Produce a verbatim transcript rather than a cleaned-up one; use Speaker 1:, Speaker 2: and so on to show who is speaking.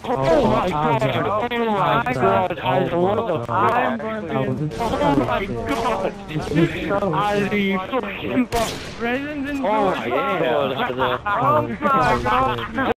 Speaker 1: Oh my god! Oh my god! I what the fuck?
Speaker 2: I'm going to.
Speaker 1: Oh my god! Are you fucking present in
Speaker 3: Oh my god.
Speaker 1: Oh my god!